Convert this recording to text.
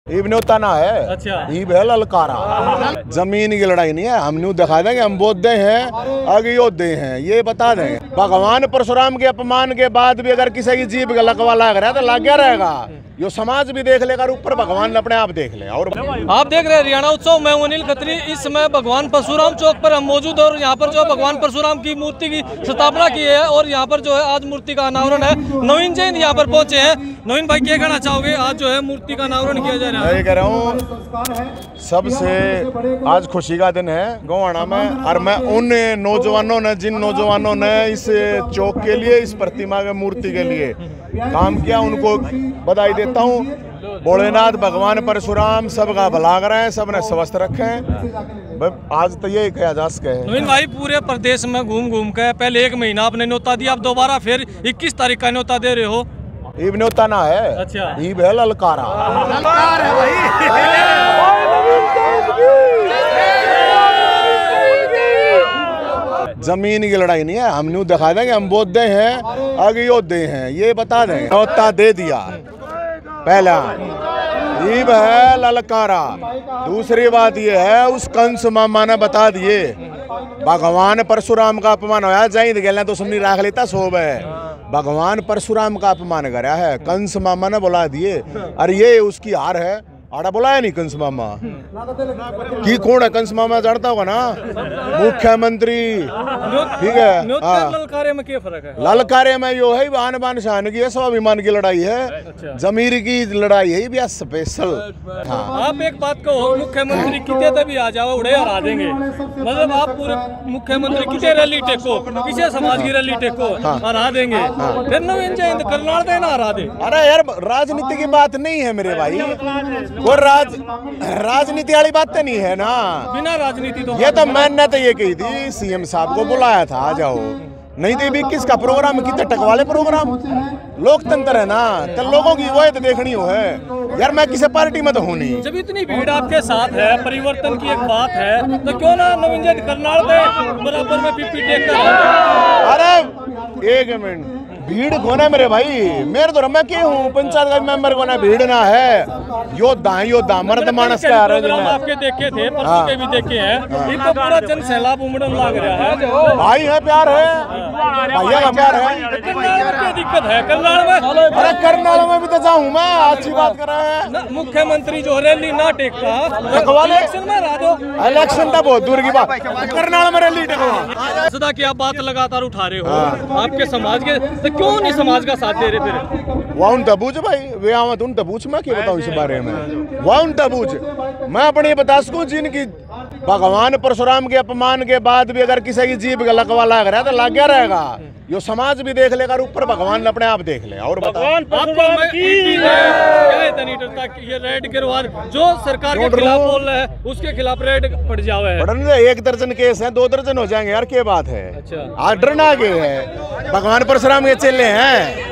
ईब न्योता ना है। अच्छा। ईब है ललकारा। जमीन की लड़ाई नहीं है, हम न्यू दिखा देंगे हम बोधे हैं आगे योद्धे हैं, ये बता देंगे। भगवान परशुराम के अपमान के बाद भी अगर किसी की जीभ का लकवा लग रहा है तो लग गया रहेगा। यो समाज भी देख लेगा, ऊपर भगवान अपने आप देख ले। और आप देख रहे हैं हरियाणा उत्सव, मैं हूं अनिल खत्री। इस समय भगवान परशुराम चौक पर हम मौजूद और यहाँ पर जो भगवान परशुराम की मूर्ति की स्थापना की है और यहाँ पर जो है आज मूर्ति का अनावरण है। नवीन जैन यहाँ पर पहुंचे हैं। नवीन भाई क्या कहना चाहोगे, आज जो है मूर्ति का अनावरण किया जा रहा है? मैं कह रहा हूँ सबसे आज खुशी का दिन है गोवाना में, और मैं उन नौजवानों ने जिन नौजवानों ने इस चौक के लिए, इस प्रतिमा के मूर्ति के लिए काम किया, उनको बधाई देता हूँ। भोलेनाथ भगवान परशुराम सबका भला करें, सबने स्वस्थ रखें। आज तो यही कहा जा सके। नवीन भाई पूरे प्रदेश में घूम घूम के पहले 1 महीना आपने न्योता दिया, अब दोबारा फिर 21 तारीख का न्योता दे रहे हो। ईब न्योता ना है। अच्छा। ईब है ललकारा। जमीन की लड़ाई नहीं है, हम न्यू दिखा देंगे हम बोधे हैं आगे योद्धे हैं, ये बता देंगे। न्योता दे दिया पहला, ईब है ललकारा। दूसरी बात ये है उस कंस मामा ने बता दिए भगवान परशुराम का अपमान होया जाए गया तो सुननी राख लेता सोब है। भगवान परशुराम का अपमान करा है, कंस मामा ने बुला दिए। और ये उसकी हार है, आड़ा बुलाया नहीं कंस मामा की। कौन है कंस मामा जानता होगा ना, मुख्यमंत्री। ठीक है। ललकारे में क्या फर्क है? ललकारे में यो है आन बान शान की है, स्वाभिमान की लड़ाई है। अच्छा। जमीर की लड़ाई है भी स्पेशल। हाँ। आप एक बात कहो, मुख्यमंत्री कितने तभी आ जाओ उड़े हरा देंगे, मतलब आप पूरे मुख्यमंत्री कितने रैली टेको, किसी समाज की रैली टेको हरा देंगे, फिर नवीन जयंत करनाल देना हरा दे। अरे यार राजनीति की बात नहीं है मेरे भाई, वो राजनीति वाली बात तो नहीं है ना। बिना राजनीति तो ये तो मैंने तो ये कही थी, सीएम साहब को बुलाया था आ जाओ, नहीं तो 21 का प्रोग्राम कितने टक वाले प्रोग्राम। लोकतंत्र है ना, तो लोगों की वो तो देखनी हो है यार। मैं किसी पार्टी में तो हूँ नहीं। जब इतनी भीड़ आपके साथ है, परिवर्तन की एक बात है, तो क्यों ना नवीन जयंत करनाल में बराबर में पीपी टेक कर। अरे 1 मिनट, भीड़ कोना मेरे भाई, मेरे तो मैं क्या हूँ पंचायत का मेंबर कोना, भीड़ ना है। योद्धा मर्द मानस का आपके देखे थे, परसों के भी देखे हैं, ये तो पूरा जन सैलाब उमड़न लग रहा है। भाई है, प्यार है, भैया का प्यार है। करनाल में क्या दिक्कत है? करनाल में, अरे करनाल में भी तो जाऊँ मैं, अच्छी बात कर रहे हैं। मुख्यमंत्री जो रैली ना टेकता, इलेक्शन में हरा दो। इलेक्शन तो बहुत दूर की बात, करनाल में रैली टेकवा। सदा की आप बात लगातार उठा रहे हो आपके समाज के, तो क्यों नहीं समाज का साथ दे रहे फिर? वह उन तबूज भाई, वे आवत उन तबूज मैं क्या बताऊं इस बारे में। वह उन तबूज मैं अपनी बता सकूं जिनकी भगवान परशुराम के अपमान के बाद भी अगर किसी की जीभ का लकवा लग रहा है तो लग गया रहेगा। यो समाज भी देख लेगा, ऊपर भगवान अपने आप देख ले। और ये रेड गिरवा जो सरकार के खिलाफ बोल रहा है, उसके खिलाफ रेड पड़ जावे है। 1 दर्जन केस है, 2 दर्जन हो जाएंगे यार, क्या बात है। अच्छा। आज डरना के है, भगवान परशुराम के चेले हैं।